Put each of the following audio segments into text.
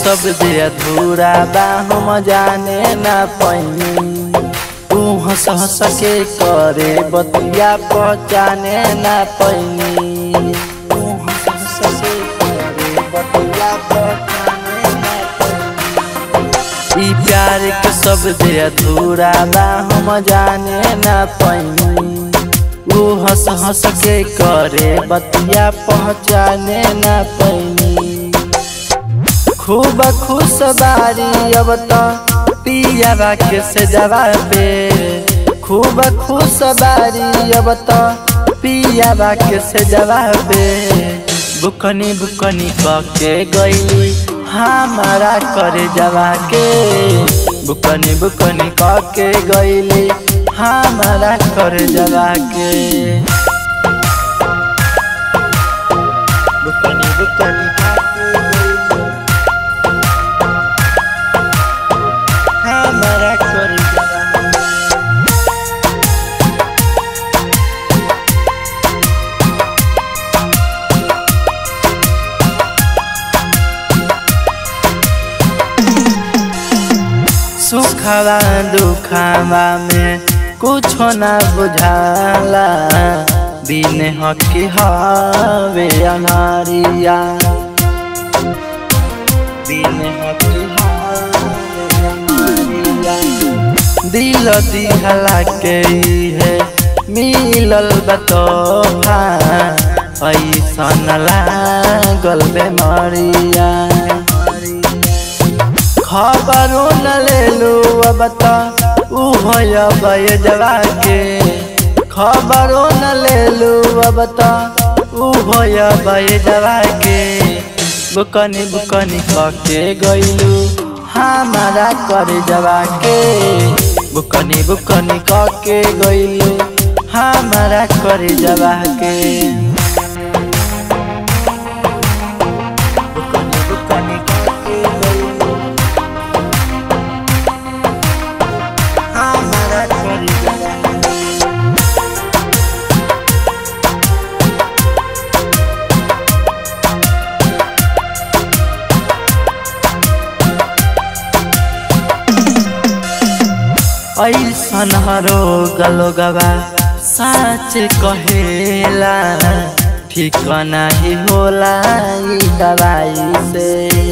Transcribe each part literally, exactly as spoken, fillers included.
सब दे अधूरा बा हम जाने ना पैनी। तू हंस हंस के करे बतिया पहचाने ना पैनी। तू हंस हंस के करे बतिया पहचाने ना पैनी। ई प्यार के सब दे अधूरा बा हम जाने ना पैनी। वो हंस हंस के करे बतिया पहचाने ना पैनी। खूब खुश बारी अब तो पिया के से जवा पे। खूब खुश बारी अब तो पिया के से जवा पे। बुकनी बुकनी के गई हमारा करे जवा के। बुकनी बुकनी के गई हमारा करे जवा के। बुकनी बुकनी हमारा करे सुखवा दुखवा में कुछ ना बुझाला। बिन हकी हवे अनारिया। बिन हकी हवे अनारिया। दिल दिहला के है मिलल बतोफा। ऐसन लागल बेमारिया। खबरों न ले लो अब तो ये जवा के। खबरों न ले लो अब तो ये जवा के। बुकनी बुकनी के गईलू हमारा करे जवा के। बुकनी बुकनी के गईलू हमारा करे जवा के। बुकनी बुकनी के गईलू हमारा करे जवा के। ऐसन हरो गलो गवा सच कहेला। ठीक नहीं होला ई दवाई से।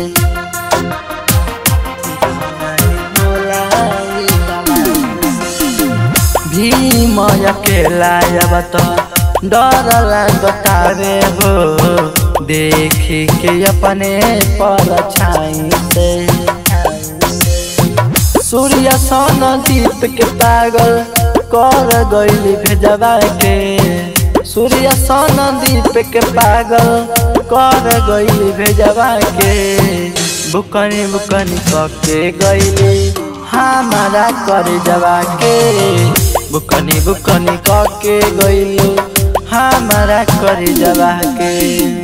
भीम अकेला अब तो डर लगतावे हो। देखी के अपने पर छाई से। सूर्य सन दीप के पागल कर गईली भेजवा के। सूर्य सन दीप के पागल कर गईली भेजवा के। बुकनी बुकनी के गईली हमारा करे जवा के। बुकनी बुकनी के गईली हमारा करे जवा के।